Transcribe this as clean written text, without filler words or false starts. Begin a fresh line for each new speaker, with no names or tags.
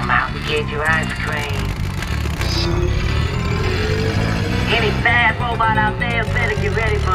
I'm out to get you ice cream. Any bad robot out there better get ready